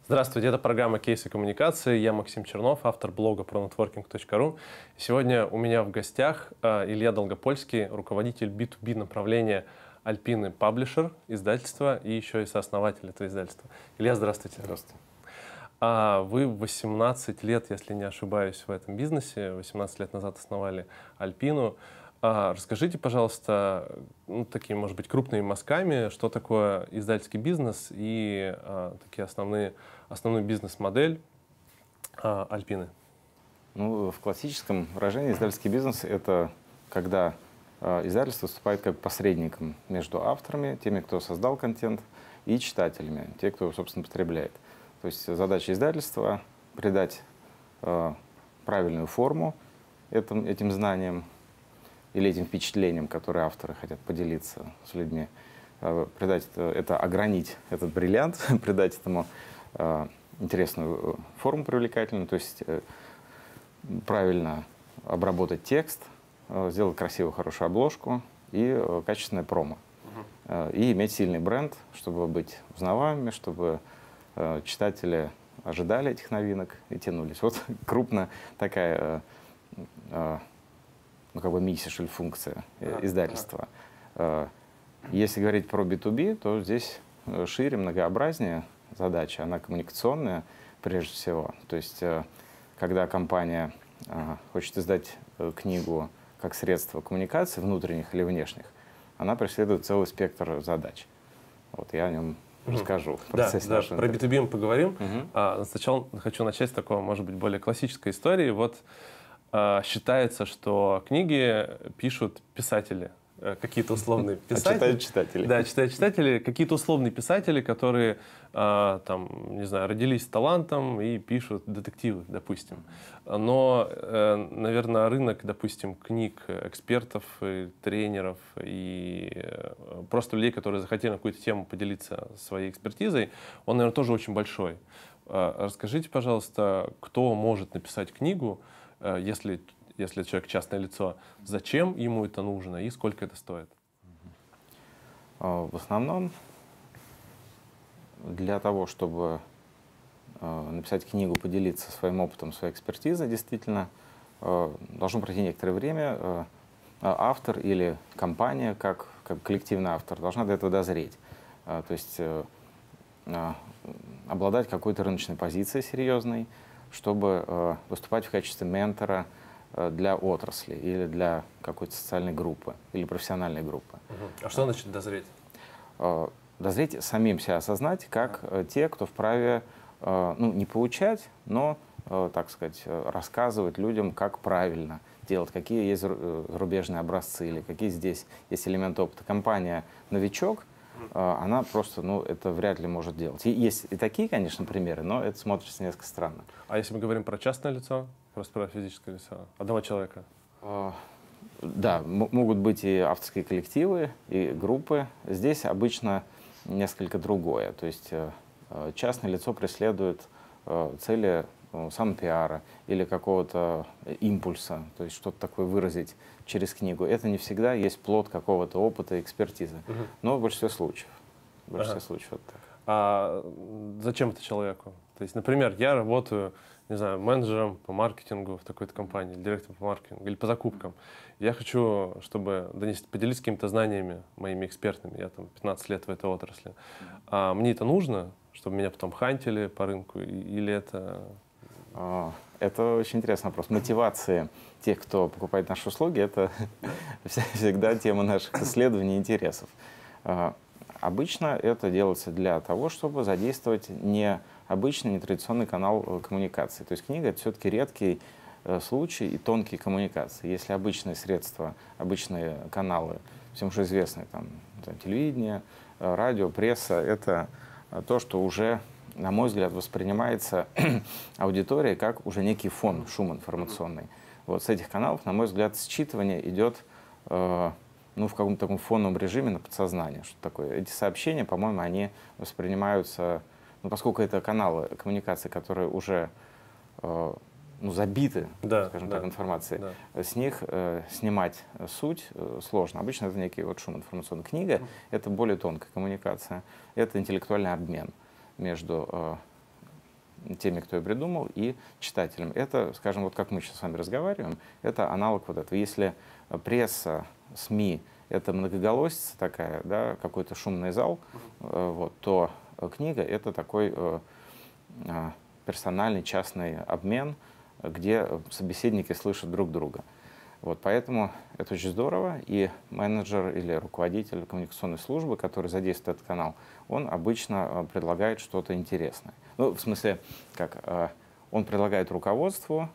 Здравствуйте, это программа «Кейсы коммуникации». Я Максим Чернов, автор блога pronetworking.ru. Сегодня у меня в гостях Илья Долгопольский, руководитель B2B направления Alpine Publisher, издательства и еще и сооснователь этого издательства. Илья, здравствуйте. Здравствуйте. Вы 18 лет, если не ошибаюсь, в этом бизнесе. 18 лет назад основали Альпину. Расскажите, пожалуйста, такими, может быть, крупными мазками, что такое издательский бизнес и такие основную бизнес-модель Альпины. Ну, в классическом выражении издательский бизнес – это когда издательство выступает как посредником между авторами, теми, кто создал контент, и читателями, те, кто, собственно, потребляет. То есть задача издательства – придать правильную форму этим знаниям или этим впечатлениям, которые авторы хотят поделиться с людьми, придать это, огранить этот бриллиант, придать этому интересную форму привлекательную, то есть правильно обработать текст, сделать красивую, хорошую обложку и качественное промо. И иметь сильный бренд, чтобы быть узнаваемыми, чтобы читатели ожидали этих новинок и тянулись. Вот крупно такая как бы миссия, что ли, функция издательства. Если говорить про B2B, то здесь шире, многообразнее задача, она коммуникационная прежде всего. То есть, когда компания хочет издать книгу как средство коммуникации, внутренних или внешних, она преследует целый спектр задач. Вот я о нем расскажу. Да, про B2B мы поговорим. Сначала хочу начать с такого, может быть, более классической истории. Вот считается, что книги пишут писатели, какие-то условные писатели. Читают читатели. Да, читают читатели, какие-то условные писатели, которые, там, не знаю, родились с талантом и пишут детективы, допустим. Но, наверное, рынок, допустим, книг экспертов, и тренеров и просто людей, которые захотели на какую-то тему поделиться своей экспертизой, он, наверное, тоже очень большой. Расскажите, пожалуйста, кто может написать книгу, если человек частное лицо, зачем ему это нужно и сколько это стоит? В основном для того, чтобы написать книгу, поделиться своим опытом, своей экспертизой, действительно, должно пройти некоторое время. Автор или компания, как коллективный автор, должна до этого дозреть. То есть обладать какой-то рыночной позицией серьезной, чтобы выступать в качестве ментора для отрасли или для какой-то социальной группы или профессиональной группы. А что значит дозреть? Дозреть, самим себя осознать, как те, кто вправе не получать, но, так сказать, рассказывать людям, как правильно делать, какие есть зарубежные образцы или какие здесь есть элементы опыта. Компания «Новичок», она просто, это вряд ли может делать. И есть и такие, конечно, примеры, но это смотрится несколько странно. А если мы говорим про частное лицо, просто про физическое лицо, одного человека? Да, могут быть и авторские коллективы, и группы. Здесь обычно несколько другое. То есть частное лицо преследует цели самопиара или какого-то импульса, то есть что-то такое выразить через книгу. Это не всегда есть плод какого-то опыта и экспертизы, но в большинстве случаев. В большинстве случаев вот так. А зачем это человеку? То есть, например, я работаю, не знаю, менеджером по маркетингу в такой-то компании, директором по маркетингу или по закупкам. Я хочу, чтобы поделиться какими-то знаниями моими экспертными. Я там 15 лет в этой отрасли. А мне это нужно, чтобы меня потом хантили по рынку, или это... Это очень интересный вопрос. Мотивация тех, кто покупает наши услуги, это всегда тема наших исследований и интересов. Обычно это делается для того, чтобы задействовать необычный, нетрадиционный канал коммуникации. То есть книга – это все-таки редкий случай и тонкие коммуникации. Если обычные средства, обычные каналы, всем уже известные, там, телевидение, радио, пресса – это то, что уже, на мой взгляд, воспринимается аудиторией как уже некий фон, шум информационный. Вот с этих каналов, на мой взгляд, считывание идет в каком-то таком фоновом режиме на подсознание. Что такое? Эти сообщения, по-моему, они воспринимаются, поскольку это каналы коммуникации, которые уже забиты, скажем так, информацией, с них снимать суть сложно. Обычно это некий шум информационной. Книга — это более тонкая коммуникация, это интеллектуальный обмен между теми, кто ее придумал, и читателям. Это, скажем, вот как мы сейчас с вами разговариваем, это аналог вот этого. Если пресса, СМИ — это многоголосица такая, да, какой-то шумный зал, вот, то книга — это такой персональный, частный обмен, где собеседники слышат друг друга. Вот, поэтому это очень здорово, и менеджер или руководитель коммуникационной службы, который задействует этот канал, он обычно предлагает что-то интересное. Ну, в смысле, как он предлагает руководству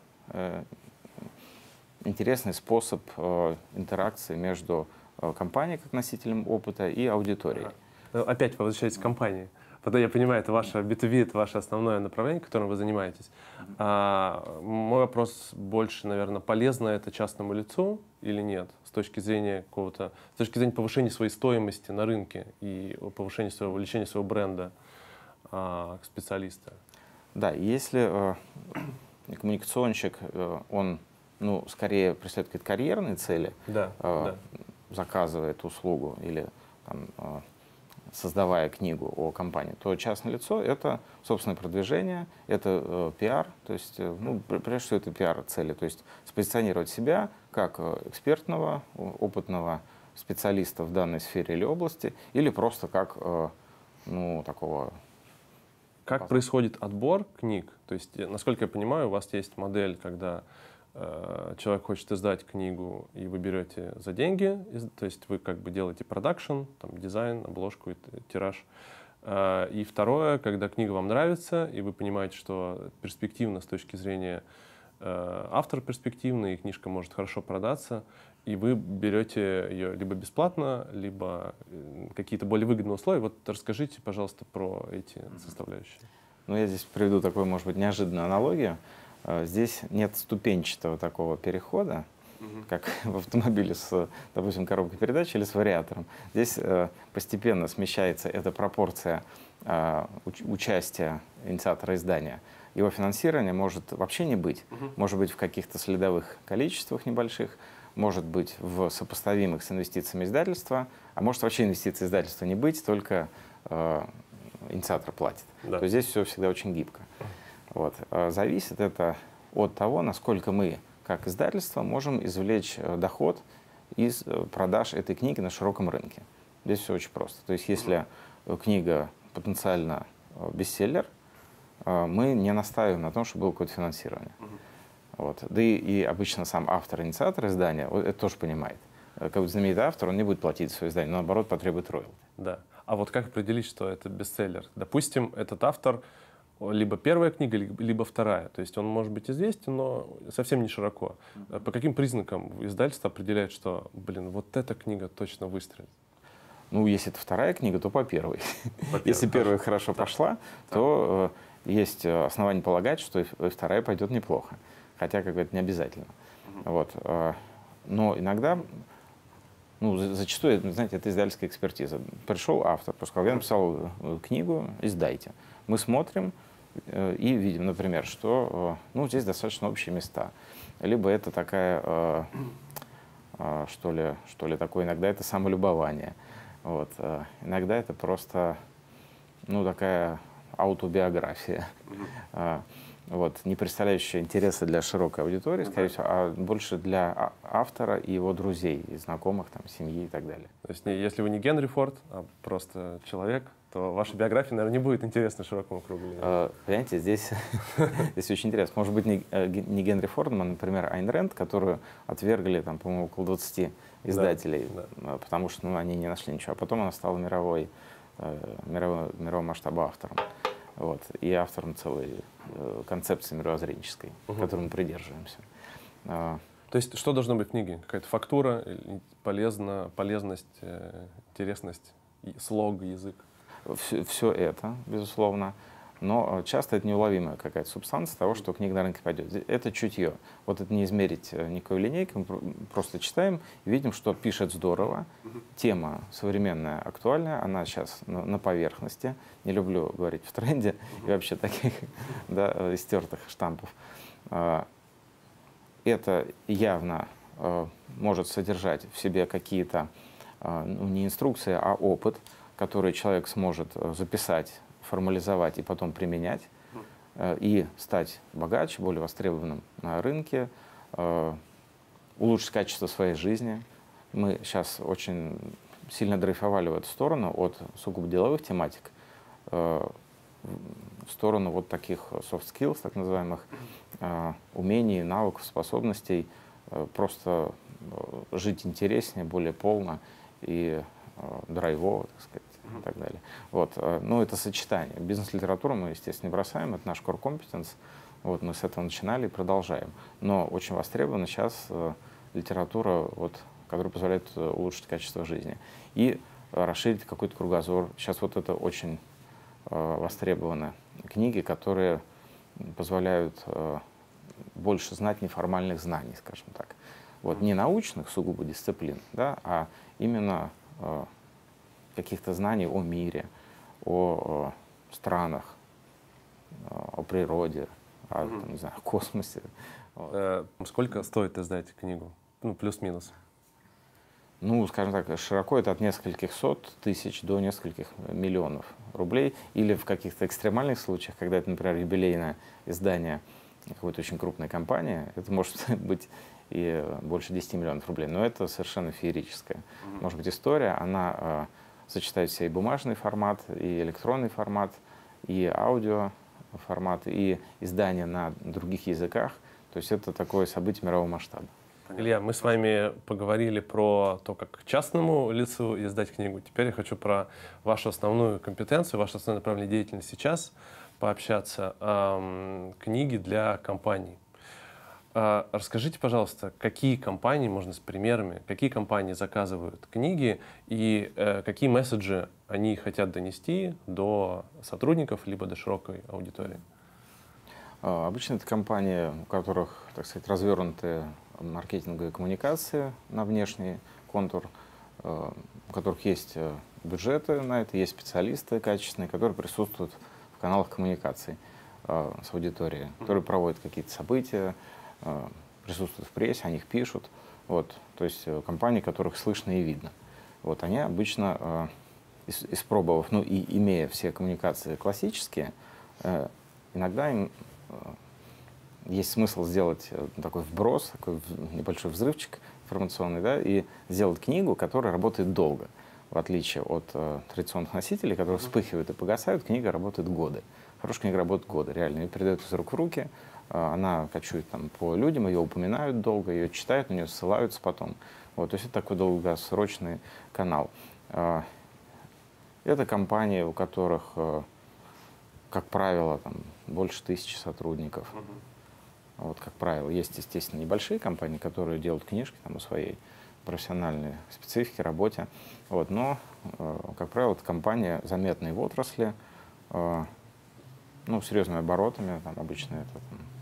интересный способ интеракции между компанией как носителем опыта и аудиторией. Опять возвращаясь к компании. Тогда я понимаю, это ваше B2B, это ваше основное направление, которым вы занимаетесь. Мой вопрос больше, наверное, полезно это частному лицу или нет, с точки зрения какого-то, с точки зрения повышения своей стоимости на рынке и повышения своего, увеличения своего бренда как специалиста? Да, если коммуникационщик, он, ну, скорее преследует какие-то карьерные цели, да. заказывает услугу или там, создавая книгу о компании, то частное лицо — это собственное продвижение, это пиар, то есть, ну, прежде всего, это пиар-цели, то есть спозиционировать себя как экспертного, опытного специалиста в данной сфере или области, или просто как, ну, такого... Как происходит отбор книг? То есть, насколько я понимаю, у вас есть модель, когда человек хочет издать книгу, и вы берете за деньги, то есть вы как бы делаете продакшн, там, дизайн, обложку, тираж. И второе, когда книга вам нравится, и вы понимаете, что перспективно с точки зрения автора перспективный, и книжка может хорошо продаться, и вы берете ее либо бесплатно, либо какие-то более выгодные условия. Вот расскажите, пожалуйста, про эти составляющие. Ну, я здесь приведу такую, может быть, неожиданную аналогию. Здесь нет ступенчатого такого перехода, как в автомобиле с, допустим, коробкой передач или с вариатором. Здесь постепенно смещается эта пропорция участия инициатора издания. Его финансирование может вообще не быть, может быть в каких-то следовых количествах небольших, может быть в сопоставимых с инвестициями издательства, а может вообще инвестиций издательства не быть, только инициатор платит. Да. То есть здесь все всегда очень гибко. Вот. Зависит это от того, насколько мы, как издательство, можем извлечь доход из продаж этой книги на широком рынке. Здесь все очень просто. То есть если книга потенциально бестселлер, мы не настаиваем на том, чтобы было какое-то финансирование. Вот. Да и обычно сам автор, инициатор издания это тоже понимает. Как знаменитый автор, он не будет платить свое издание, но наоборот потребует роялти. Да. А вот как определить, что это бестселлер? Допустим, этот автор либо первая книга, либо вторая. То есть он может быть известен, но совсем не широко. По каким признакам издательство определяет, что, блин, вот эта книга точно выстрелит? Ну, если это вторая книга, то по первой. Если первая хорошо пошла, то есть основания полагать, что и вторая пойдет неплохо. Хотя, как бы, это не обязательно. Вот. Но иногда, ну, зачастую, знаете, это издательская экспертиза. Пришел автор, сказал: я написал книгу, издайте. Мы смотрим и видим, например, что, ну, здесь достаточно общие места. Либо это такая, что ли, такое, иногда это самолюбование. Вот. Иногда это просто, ну, такая аутобиография, вот, не представляющая интереса для широкой аудитории, скорее всего, а больше для автора и его друзей, и знакомых, там, семьи и так далее. То есть если вы не Генри Форд, а просто человек, то ваша биография, наверное, не будет интересна широкому кругу. Понимаете, здесь очень интересно. Может быть, не Генри Фордом, а, например, Айн Рэнд, которую отвергли, там, по-моему, около 20 издателей, потому что, ну, они не нашли ничего. А потом она стала мирового масштаба автором. Вот, и автором целой концепции мировоззренческой, которой мы придерживаемся. То есть что должно быть в книге? Какая-то фактура, полезность, интересность, слог, язык? Все это, безусловно. Но часто это неуловимая какая-то субстанция того, что книга на рынке пойдет. Это чутье. Вот это не измерить никакой линейкой. Мы просто читаем и видим, что пишет здорово. Тема современная, актуальная. Она сейчас на поверхности. Не люблю говорить в тренде и вообще таких, да, истертых штампов. Это явно может содержать в себе какие-то, ну, не инструкции, а опыт, который человек сможет записать, формализовать и потом применять. и стать богаче, более востребованным на рынке, улучшить качество своей жизни. Мы сейчас очень сильно дрейфовали в эту сторону от сугубо деловых тематик в сторону вот таких soft skills, так называемых, умений, навыков, способностей, просто жить интереснее, более полно и драйвово, так сказать, и так далее. Вот. Ну, это сочетание. Бизнес-литературу мы, естественно, не бросаем, это наш core competence. Вот, мы с этого начинали и продолжаем. Но очень востребована сейчас литература, вот, которая позволяет улучшить качество жизни и расширить какой-то кругозор. Сейчас вот это очень востребованы книги, которые позволяют больше знать неформальных знаний, скажем так. Вот, не научных сугубо дисциплин, да, а именно каких-то знаний о мире, о странах, о природе, о, там, не знаю, о космосе. Сколько стоит издать книгу? Ну, плюс-минус. Ну, скажем так, широко это от нескольких сот тысяч до нескольких миллионов рублей. Или в каких-то экстремальных случаях, когда это, например, юбилейное издание какой-то очень крупной компании, это может быть и больше 10 миллионов рублей. Но это совершенно феерическое. Может быть, история, она сочетает в себе и бумажный формат, и электронный формат, и аудио формат, и издание на других языках. То есть это такое событие мирового масштаба. Илья, мы с вами поговорили про то, как частному лицу издать книгу. Теперь я хочу про вашу основную компетенцию, ваше основное направление деятельности сейчас пообщаться. Книги для компаний. Расскажите, пожалуйста, какие компании, можно с примерами, какие компании заказывают книги и какие месседжи они хотят донести до сотрудников либо до широкой аудитории? Обычно это компании, у которых, так сказать, развернутые маркетинговые коммуникации на внешний контур, у которых есть бюджеты на это, есть специалисты качественные, которые присутствуют в каналах коммуникаций с аудиторией, которые проводят какие-то события, присутствуют в прессе, о них пишут. Вот. То есть компании, которых слышно и видно. Вот. Они обычно, испробовав, ну и имея все коммуникации классические, иногда им есть смысл сделать такой вброс, такой небольшой взрывчик информационный, да, и сделать книгу, которая работает долго. В отличие от традиционных носителей, которые вспыхивают и погасают, книга работает годы. Хорошая книга работает годы, реально. Ее передают из рук в руки, она кочует там по людям, ее упоминают долго, ее читают, на нее ссылаются потом. Вот, то есть это такой долгосрочный канал. Это компании, у которых, как правило, там, больше 1000 сотрудников. Вот, как правило, есть, естественно, небольшие компании, которые делают книжки там, о своей профессиональной специфике, работе. Вот, но, как правило, это компания заметная в отрасли, ну, серьезными оборотами, там, обычно это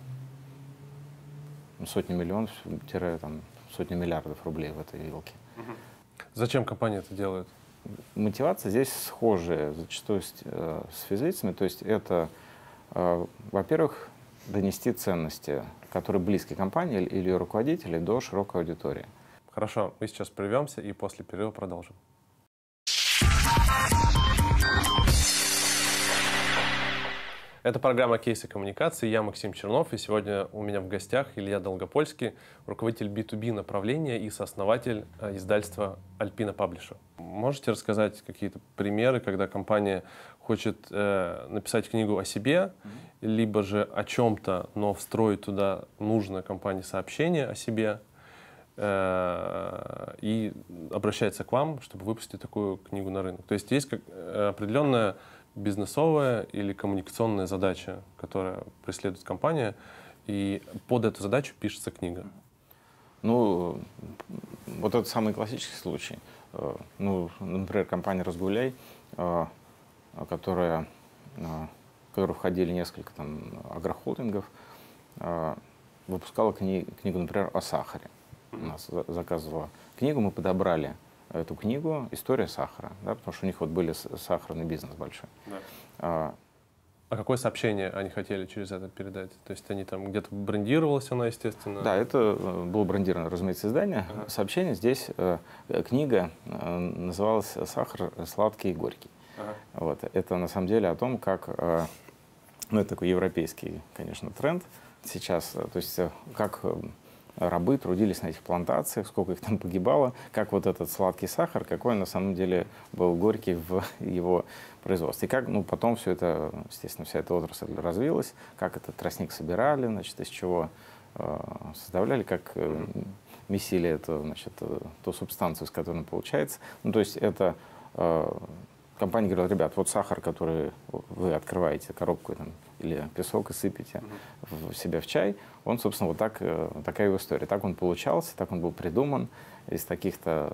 там, сотни миллионов, там, сотни миллиардов рублей в этой вилке. Зачем компания это делает? Мотивация здесь схожая зачастую с физлицами, то есть это, во-первых, донести ценности, которые близки компании или ее руководителей, до широкой аудитории. Хорошо, мы сейчас прервемся и после перерыва продолжим. Это программа «Кейсы коммуникации». Я Максим Чернов, и сегодня у меня в гостях Илья Долгопольский, руководитель B2B направления и сооснователь издательства Alpina Publisher. Можете рассказать какие-то примеры, когда компания хочет написать книгу о себе, либо же о чем-то, но встроить туда нужное компании сообщение о себе, и обращается к вам, чтобы выпустить такую книгу на рынок? То есть есть определенная бизнесовая или коммуникационная задача, которая преследует компания, и под эту задачу пишется книга. Ну, вот это самый классический случай. Ну, например, компания «Разгуляй», в которую входили несколько там агрохолдингов, выпускала книгу, например, о сахаре. У нас заказывала книгу, мы подобрали эту книгу «История сахара», да, потому что у них вот были сахарный бизнес большой. Да. А какое сообщение они хотели через это передать? То есть они там где-то брендировалась она, естественно? Да, это было брендировано, разумеется, издание. Сообщение здесь, книга называлась «Сахар сладкий и горький». Вот. Это на самом деле о том, как Ну, это такой европейский, конечно, тренд сейчас. То есть как рабы трудились на этих плантациях, сколько их там погибало, как вот этот сладкий сахар, какой он на самом деле был горький в его производстве. И как, ну, потом все это, естественно, вся эта отрасль развилась, как этот тростник собирали, значит, из чего составляли, как месили эту, значит, ту субстанцию, из которой он получается. Ну, то есть это компания говорила: ребят, вот сахар, который вы открываете коробку там, или песок и сыпете в себя в чай, он, собственно, вот так, такая его история. Так он получался, так он был придуман, из таких-то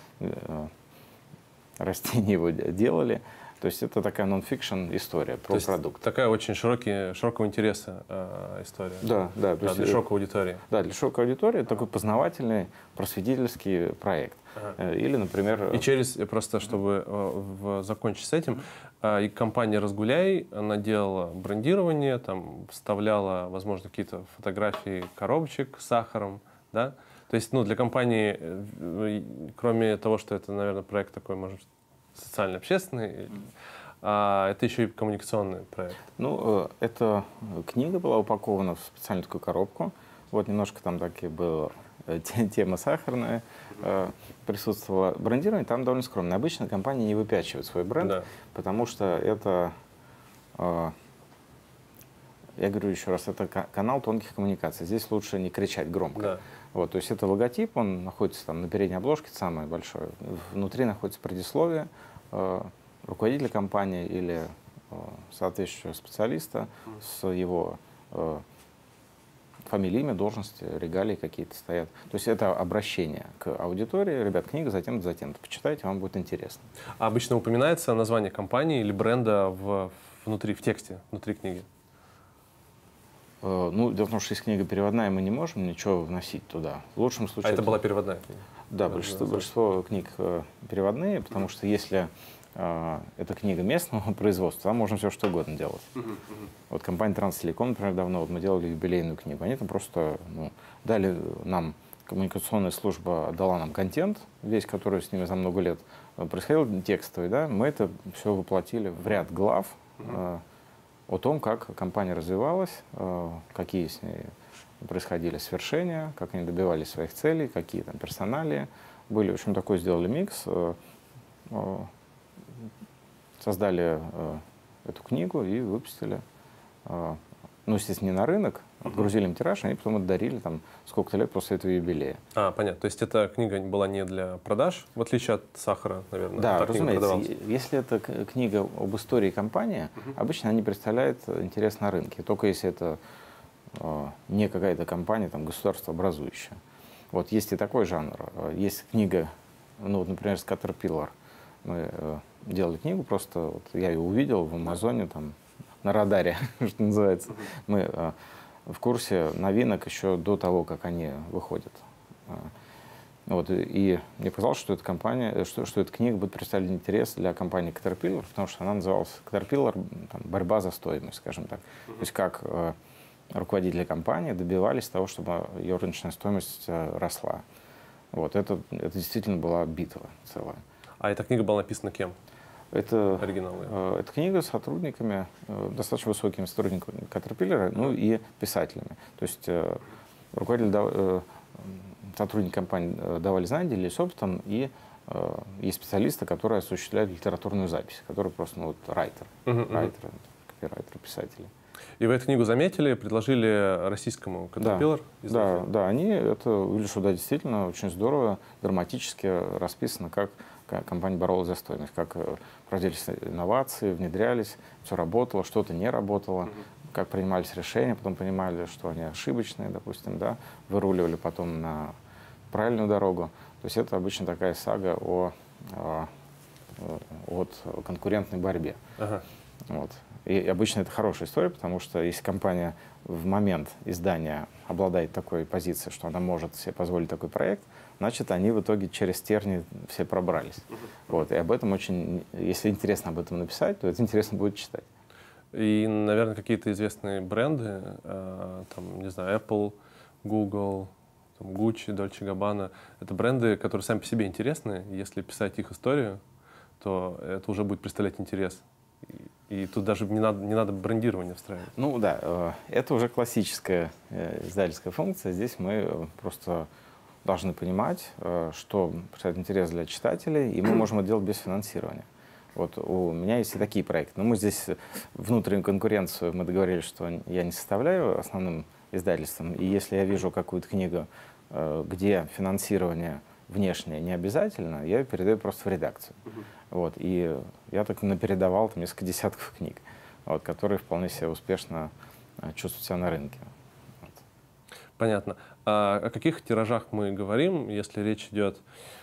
растений его делали. То есть это такая нон-фикшн история про продукт. Такая очень широкого интереса история. Да, да. Для широкой аудитории. Да, для широкой аудитории такой познавательный, просветительский проект. Ага. Или, например... И через, просто чтобы закончить с этим, и компания «Разгуляй», она делала брендирование, там вставляла, возможно, какие-то фотографии коробочек с сахаром, да? То есть, ну, для компании, кроме того, что это, наверное, проект такой, может, социально-общественный, это еще и коммуникационный проект. Ну, эта книга была упакована в специальную такую коробку. Вот немножко там таки была тема сахарная присутствовала. Брендирование там довольно скромное. Обычно компании не выпячивают свой бренд, да, потому что это, я говорю еще раз, это канал тонких коммуникаций. Здесь лучше не кричать громко. Да. Вот, то есть это логотип, он находится там на передней обложке, самое большое. Внутри находится предисловие руководителя компании или соответствующего специалиста с его фамилией, имя, должности, регалии какие-то стоят. То есть это обращение к аудитории. Ребят, книга затем-то, затем-то. Почитайте, вам будет интересно. А обычно упоминается название компании или бренда внутри, в тексте, внутри книги? Ну, дело в том, что если книга переводная, мы не можем ничего вносить туда. В лучшем случае... А это была переводная книга? Да, большинство книг переводные, потому что если это книга местного производства, там можно все что угодно делать. Вот компания Транстелеком, например, давно вот мы делали юбилейную книгу. Они там просто дали нам, коммуникационная служба дала нам контент, весь, который с ними за много лет происходил, текстовый, да, мы это все воплотили в ряд глав о том, как компания развивалась, какие с ней происходили свершения, как они добивались своих целей, какие там персоналии были. В общем, такой сделали микс, создали эту книгу и выпустили. Ну, естественно, не на рынок, отгрузили им тираж, они потом отдарили там сколько-то лет после этого юбилея. Понятно. То есть эта книга была не для продаж, в отличие от сахара, наверное? Да, разумеется. Если это книга об истории компании, обычно они представляют интерес на рынке. Только если это не какая-то компания, там, государствообразующая. Вот есть и такой жанр. Есть книга, ну, вот, например, с Caterpillar. Мы делали книгу, просто вот я ее увидел в Амазоне, там, на радаре, что называется. Мы в курсе новинок еще до того, как они выходят. Вот, и мне показалось, что эта компания, что эта книга будет представлять интерес для компании Caterpillar, потому что она называлась Caterpillar там, «Борьба за стоимость», скажем так. То есть как руководители компании добивались того, чтобы ее рыночная стоимость росла. Вот, это действительно была битва целая. А эта книга была написана кем? Это оригиналы? Это книга с сотрудниками, достаточно высокими сотрудниками Caterpillar, ну и писателями. То есть руководители, сотрудники компании давали знания, делились опытом, и есть специалисты, которые осуществляют литературную запись, которые просто, ну, вот, райтеры, копирайтеры, писатели. И вы эту книгу заметили, предложили российскому Caterpillar? Да, они это увидели, что да, действительно очень здорово, драматически расписано, как компания боролась за стоимость, как проводились инновации, внедрялись, все работало, что-то не работало, как принимались решения, потом понимали, что они ошибочные, допустим, да, выруливали потом на правильную дорогу. То есть это обычно такая сага от конкурентной борьбе. Вот. И обычно это хорошая история, потому что если компания в момент издания обладает такой позицией, что она может себе позволить такой проект, значит, они в итоге через тернии все пробрались. Вот. И об этом очень, если интересно об этом написать, то это интересно будет читать. И, наверное, какие-то известные бренды, там, не знаю, Apple, Google, там, Gucci, Dolce Gabbana, это бренды, которые сами по себе интересны. Если писать их историю, то это уже будет представлять интерес. И И тут даже не надо брендирование встраивать. Ну да, это уже классическая издательская функция. Здесь мы просто должны понимать, что представляет интерес для читателей, и мы можем это делать без финансирования. Вот у меня есть и такие проекты. Но мы здесь внутреннюю конкуренцию, мы договорились, что я не составляю основным издательством. И если я вижу какую-то книгу, где финансирование внешнее не обязательно, я ее передаю просто в редакцию. Вот. И я так напередавал там несколько десятков книг, вот, которые вполне себе успешно чувствуют себя на рынке. Вот. Понятно. А о каких тиражах мы говорим, если речь идет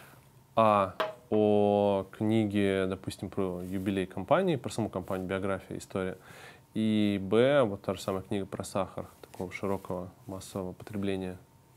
о книге, допустим, про юбилей компании, про саму компанию, биография, история, и вот та же самая книга про сахар, такого широкого массового потребления?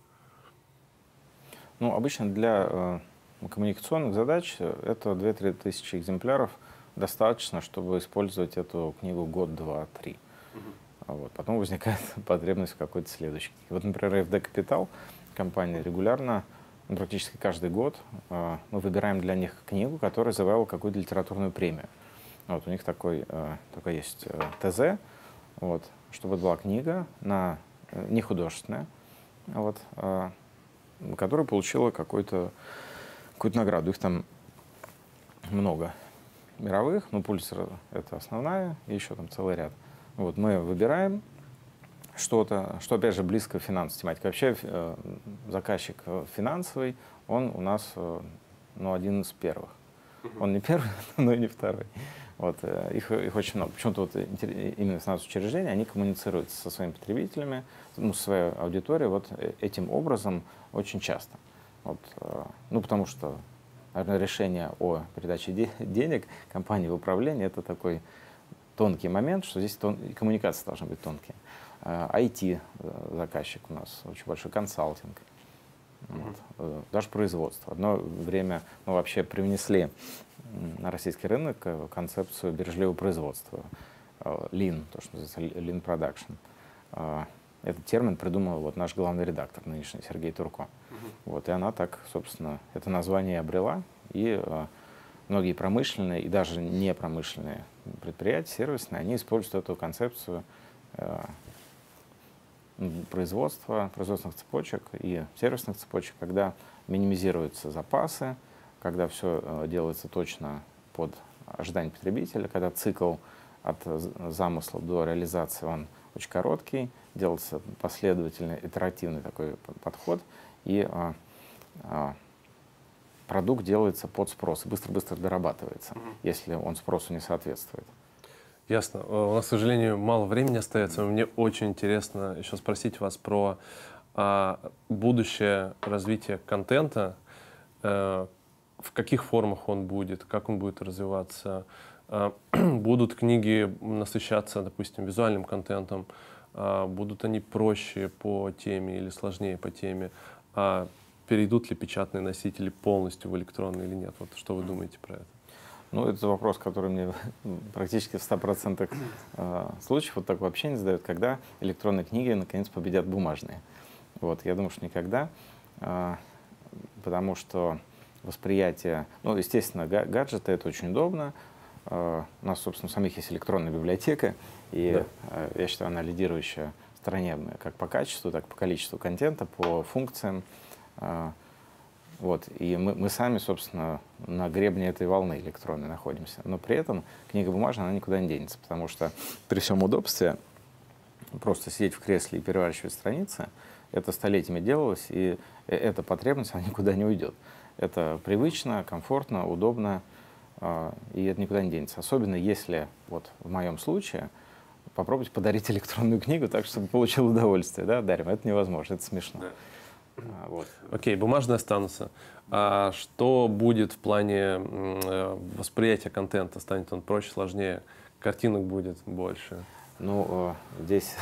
Ну, обычно для коммуникационных задач это 2-3 тысячи экземпляров достаточно, чтобы использовать эту книгу год, два, три. Вот. Потом возникает потребность в какой-то следующей книге. Вот, например, AFD Capital, компания регулярно, практически каждый год мы выбираем для них книгу, которая завоевала какую-то литературную премию. Вот, у них такой есть ТЗ, вот, чтобы была книга, не художественная, вот, которая получила какую-то награду. Их там много мировых, но Пульцер — это основная, и еще там целый ряд. Вот, мы выбираем что-то, что, опять же, близко к финансовой тематике. Вообще заказчик финансовый, он у нас один из первых. Он не первый, но и не второй. Вот, их очень много. Почему-то вот именно финансовые учреждения, они коммуницируют со своими потребителями, со своей аудиторией вот этим образом очень часто. Вот, потому что, наверное, решение о передаче денег компании в управление — это такой тонкий момент, что здесь коммуникации должны быть тонкие. IT-заказчик у нас, очень большой консалтинг, вот, даже производство. Одно время мы вообще привнесли на российский рынок концепцию бережливого производства, Lean, то, что называется Lean Production. Этот термин придумал вот наш главный редактор нынешний Сергей Турко. Вот, и она так, собственно, это название обрела, и многие промышленные и даже непромышленные предприятия, сервисные, они используют эту концепцию производственных цепочек и сервисных цепочек, когда минимизируются запасы, когда все делается точно под ожидание потребителя, когда цикл от замысла до реализации он очень короткий, делается последовательный, итеративный такой подход, и продукт делается под спрос, быстро-быстро дорабатывается, если он спросу не соответствует. Ясно. У нас, к сожалению, мало времени остается. Мне очень интересно еще спросить вас про будущее развития контента. В каких формах он будет, как он будет развиваться. Будут книги насыщаться, допустим, визуальным контентом, будут они проще по теме или сложнее по теме, перейдут ли печатные носители полностью в электронные или нет? Вот что вы думаете про это? Ну, это вопрос, который мне практически в 100% случаев вот такое общение задают, когда электронные книги наконец победят бумажные. Вот, я думаю, что никогда, потому что восприятие, естественно, гаджеты — это очень удобно. У нас, собственно, у самих есть электронная библиотека, и я считаю, она лидирующая в стране как по качеству, так и по количеству контента, по функциям. Вот. И мы сами, собственно, на гребне этой волны электронной находимся. Но при этом книга бумажная, она никуда не денется, потому что при всем удобстве просто сидеть в кресле и переворачивать страницы, это столетиями делалось, и эта потребность, она никуда не уйдет. Это привычно, комфортно, удобно, и это никуда не денется. Особенно если, вот в моем случае, попробовать подарить электронную книгу так, чтобы получил удовольствие. Да, Дарья, это невозможно, это смешно. Вот. Окей, бумажные останутся. А что будет в плане восприятия контента? Станет он проще, сложнее? Картинок будет больше? Ну, здесь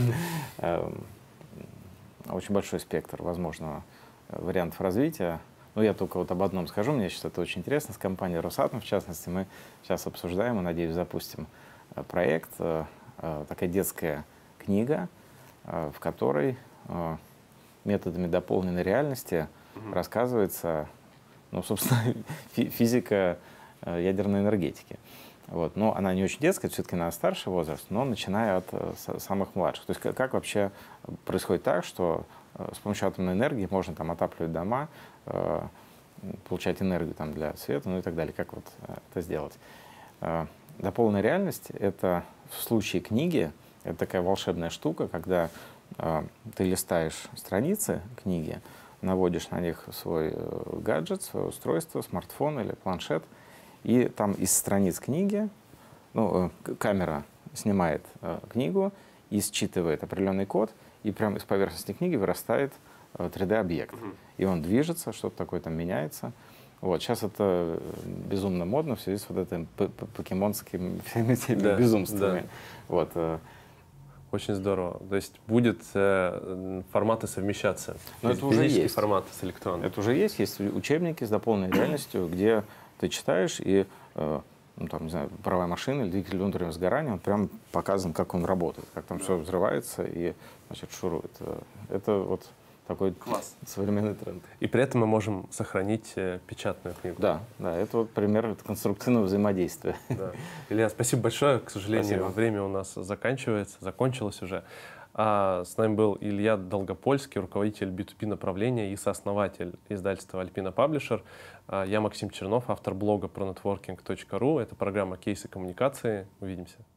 очень большой спектр возможного вариантов развития. Но я только вот об одном скажу. Мне сейчас это очень интересно. С компанией «Росатом», в частности, мы сейчас обсуждаем и, надеюсь, запустим проект. Такая детская книга, в которой методами дополненной реальности рассказывается, собственно, физика ядерной энергетики. Вот. Но она не очень детская, все-таки на старший возраст, но начиная от самых младших. То есть как вообще происходит так, что с помощью атомной энергии можно там отапливать дома, получать энергию там, для света, ну и так далее. Как вот это сделать? Дополненная реальность — это в случае книги, это такая волшебная штука, когда ты листаешь страницы книги, наводишь на них свой гаджет, свое устройство, смартфон или планшет, и там из страниц книги, ну, камера снимает книгу и считывает определенный код, и прямо из поверхности книги вырастает 3D-объект. И он движется, что-то такое там меняется. Вот. Сейчас это безумно модно в связи с вот этим покемонскими всеми этими безумствами. Да. Вот. Очень здорово. То есть будет форматы совмещаться. Но это уже физический есть. формат с электронным. Это уже есть. Есть учебники с дополненной реальностью, где ты читаешь, и ну, там, не знаю, паровая машина или двигатель внутреннего сгорания, он прям показан, как он работает, как там все взрывается и, значит, шурует. Это вот такой современный тренд. И при этом мы можем сохранить печатную книгу. Да, да, это вот пример конструктивного взаимодействия. Да. Илья, спасибо большое. К сожалению, время у нас закончилось уже. С нами был Илья Долгопольский, руководитель B2B направления и сооснователь издательства Alpina Publisher. Я Максим Чернов, автор блога pronetworking.ru. Это программа «Кейсы коммуникации». Увидимся.